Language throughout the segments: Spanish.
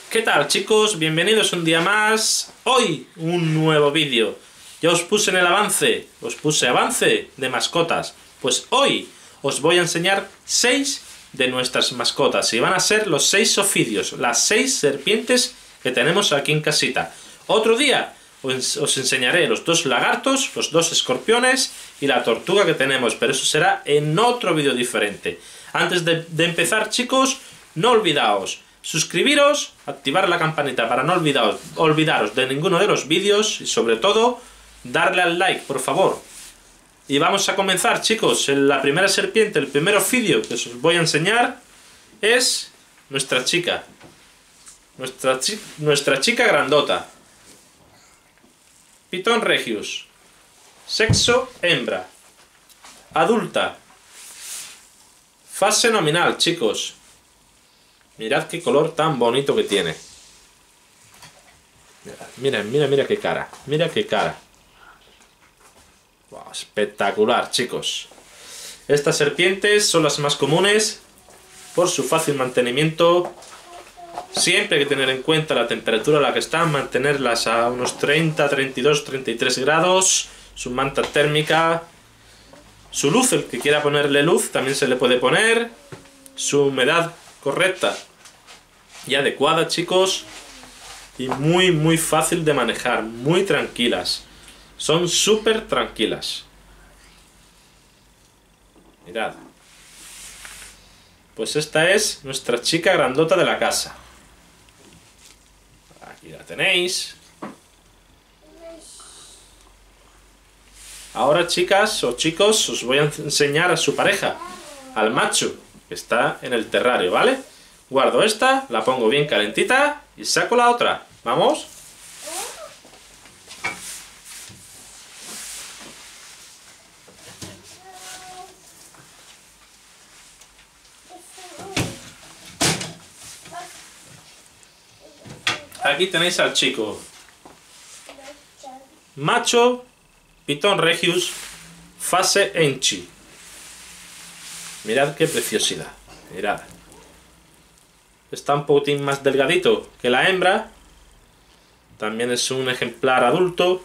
¿Qué tal, chicos? Bienvenidos un día más. Hoy un nuevo vídeo. Ya os puse en el avance, avance de mascotas. Pues hoy os voy a enseñar 6 de nuestras mascotas. Y van a ser los 6 ofidios, las 6 serpientes que tenemos aquí en casita. Otro día os enseñaré los 2 lagartos, los 2 escorpiones y la tortuga que tenemos. Pero eso será en otro vídeo diferente. Antes de empezar, chicos, no olvidaos suscribiros, activar la campanita para no olvidaros de ninguno de los vídeos y sobre todo darle al like, por favor. Y vamos a comenzar, chicos. La primera serpiente, el primer ofidio que os voy a enseñar es nuestra chica. Nuestra chica grandota. Piton regius. Sexo hembra. Adulta. Fase nominal, chicos. Mirad qué color tan bonito que tiene. Mira qué cara. Mira qué cara. Wow, espectacular, chicos. Estas serpientes son las más comunes por su fácil mantenimiento. Siempre hay que tener en cuenta la temperatura a la que están, mantenerlas a unos 30, 32, 33 grados. Su manta térmica. Su luz, el que quiera ponerle luz, también se le puede poner. Su humedad correcta y adecuada, chicos, y muy fácil de manejar, muy tranquilas, son súper tranquilas. Mirad, pues esta es nuestra chica grandota de la casa. Aquí la tenéis. Ahora, chicas o chicos, os voy a enseñar a su pareja, al macho, que está en el terrario, ¿vale? Guardo esta, la pongo bien calentita y saco la otra. ¿Vamos? Aquí tenéis al chico. Macho, Piton regius, fase enchi. Mirad qué preciosidad. Mirad. Está un poquitín más delgadito que la hembra. También es un ejemplar adulto.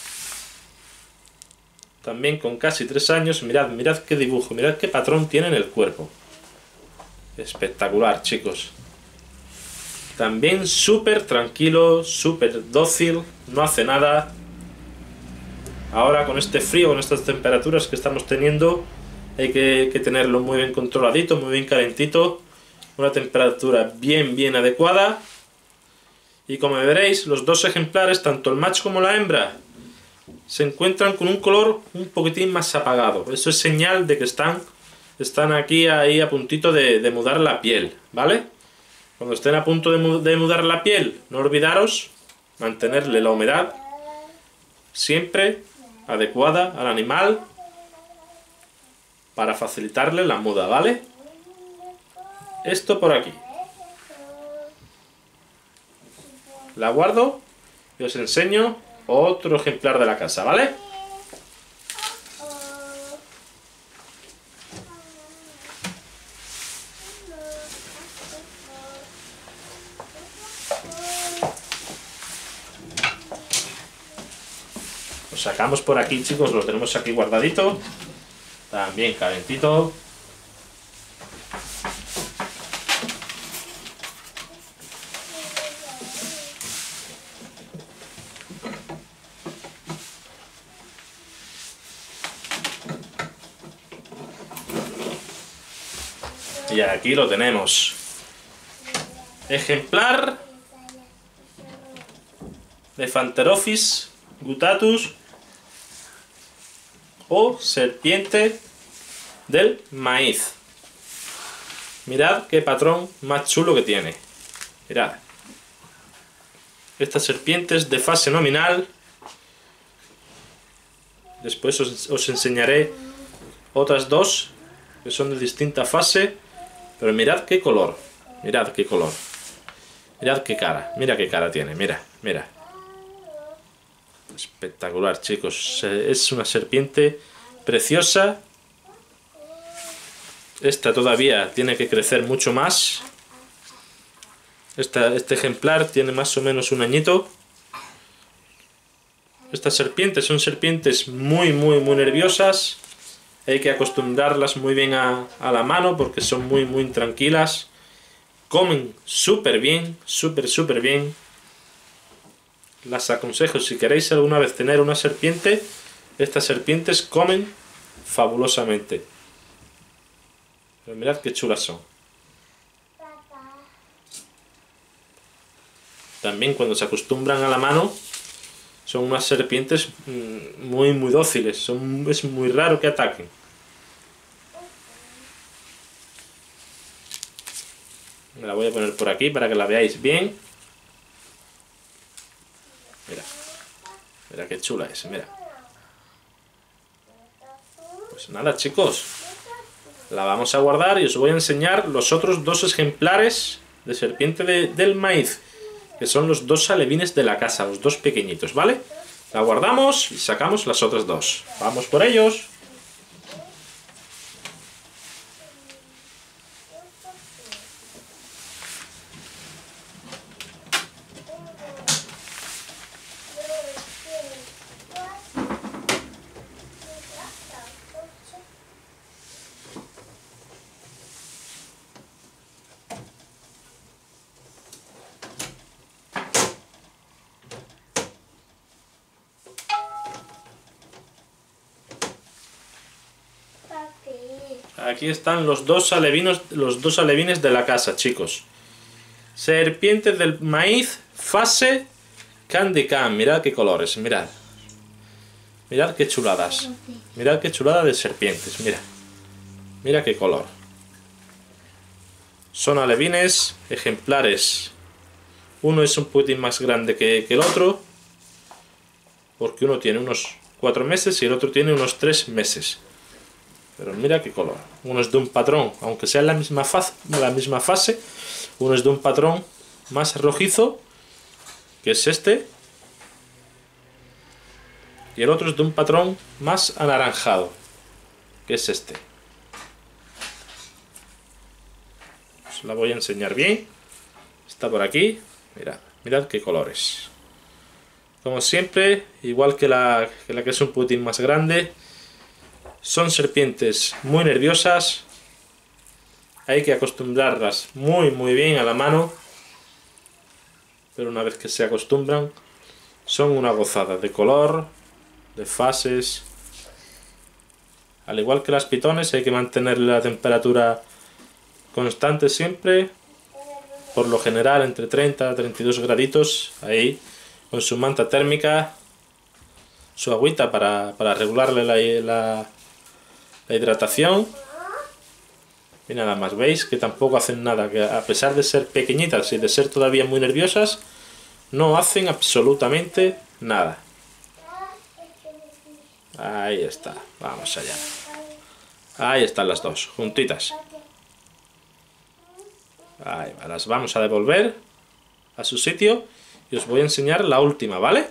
También con casi 3 años. Mirad qué dibujo. Mirad qué patrón tiene en el cuerpo. Espectacular, chicos. También súper tranquilo, súper dócil. No hace nada. Ahora con este frío, con estas temperaturas que estamos teniendo, hay que tenerlo muy bien controladito, muy bien calentito. Una temperatura bien adecuada. Y como veréis, los 2 ejemplares, tanto el macho como la hembra, se encuentran con un color un poquitín más apagado. Eso es señal de que están aquí ahí a puntito de mudar la piel, ¿vale? Cuando estén a punto de mudar la piel, no olvidaros mantenerle la humedad siempre adecuada al animal para facilitarle la muda, ¿vale? Esto por aquí. La guardo y os enseño otro ejemplar de la casa, ¿vale? Lo sacamos por aquí, chicos, lo tenemos aquí guardadito. También calentito. Y aquí lo tenemos. Ejemplar de Phanterophis guttatus o serpiente del maíz. Mirad qué patrón más chulo que tiene. Mirad. Esta serpiente es de fase nominal. Después os enseñaré otras 2 que son de distinta fase. Pero mirad qué color. Mirad qué color. Mirad qué cara. Mira qué cara tiene. Mira. Espectacular, chicos. Es una serpiente preciosa. Esta todavía tiene que crecer mucho más. Este ejemplar tiene más o menos un añito. Estas serpientes son serpientes muy nerviosas. Hay que acostumbrarlas muy bien a la mano porque son muy tranquilas. Comen súper bien, súper bien. Las aconsejo, si queréis alguna vez tener una serpiente, estas serpientes comen fabulosamente. Pero mirad qué chulas son. También cuando se acostumbran a la mano, son unas serpientes muy dóciles. Es muy raro que ataquen. Me la voy a poner por aquí para que la veáis bien. Mira qué chula es, mira. Pues nada, chicos, la vamos a guardar y os voy a enseñar los otros dos ejemplares de serpiente del maíz, que son los dos alevines de la casa, los dos pequeñitos, ¿vale? La guardamos y sacamos las otras dos. ¡Vamos por ellos! Aquí están los dos alevines de la casa, chicos. Serpiente del maíz, fase Candy Can. Mirad qué colores, mirad. Mirad qué chuladas. Mirad qué chulada de serpientes, mira. Mira qué color. Son alevines ejemplares. Uno es un poquitín más grande que el otro, porque uno tiene unos 4 meses y el otro tiene unos 3 meses. Pero mira qué color. Uno es de un patrón, aunque sea la misma fase, uno es de un patrón más rojizo, que es este, y el otro es de un patrón más anaranjado, que es este. Os la voy a enseñar bien. Está por aquí. Mirad qué colores. Como siempre, igual que la que es un poquitín más grande, son serpientes muy nerviosas. Hay que acostumbrarlas muy bien a la mano. Pero una vez que se acostumbran, son una gozada de color, de fases. Al igual que las pitones, hay que mantener la temperatura constante siempre. Por lo general entre 30 a 32 graditos. Ahí, con su manta térmica, su agüita para regularle la hidratación. Y nada más, veis que tampoco hacen nada, que a pesar de ser pequeñitas y de ser todavía muy nerviosas, no hacen absolutamente nada. Ahí está, vamos allá. Ahí están las dos, juntitas. Ahí va, las vamos a devolver a su sitio y os voy a enseñar la última, ¿vale?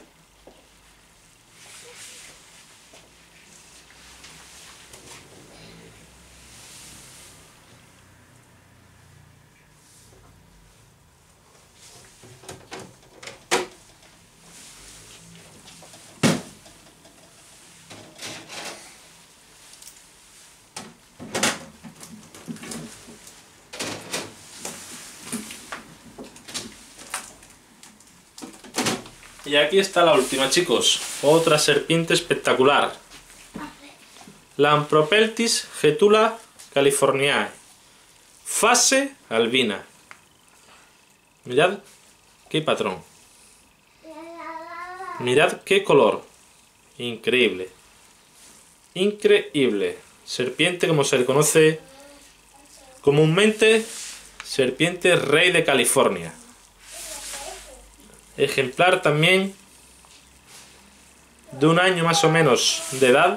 Y aquí está la última, chicos. Otra serpiente espectacular. Lampropeltis getula californiae. Fase albina. Mirad qué patrón. Mirad qué color. Increíble. Increíble. Serpiente como se le conoce comúnmente, serpiente rey de California. Ejemplar también de un año más o menos de edad.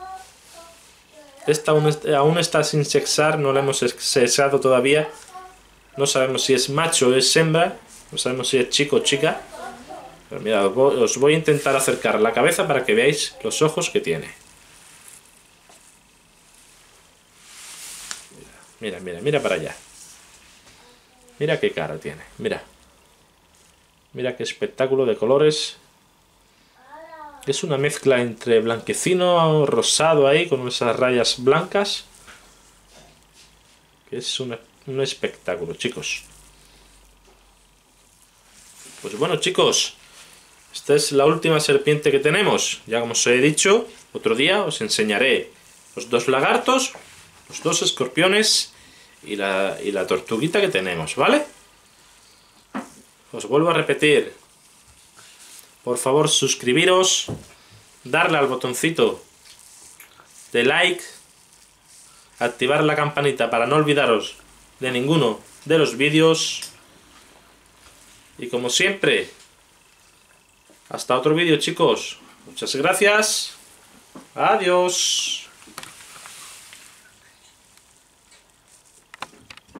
Esta aún está sin sexar, no la hemos sexado todavía. No sabemos si es macho o es hembra, no sabemos si es chico o chica. Pero mirad, os voy a intentar acercar la cabeza para que veáis los ojos que tiene. Mira para allá. Mira qué cara tiene, mira. Mira qué espectáculo de colores. Es una mezcla entre blanquecino, rosado ahí, con esas rayas blancas. Que es un espectáculo, chicos. Pues bueno, chicos, esta es la última serpiente que tenemos. Ya como os he dicho, otro día os enseñaré los 2 lagartos, los 2 escorpiones y la tortuguita que tenemos, ¿vale? Os vuelvo a repetir. Por favor, suscribiros, darle al botoncito de like, activar la campanita para no olvidaros de ninguno de los vídeos. Y como siempre, hasta otro vídeo, chicos. Muchas gracias. Adiós.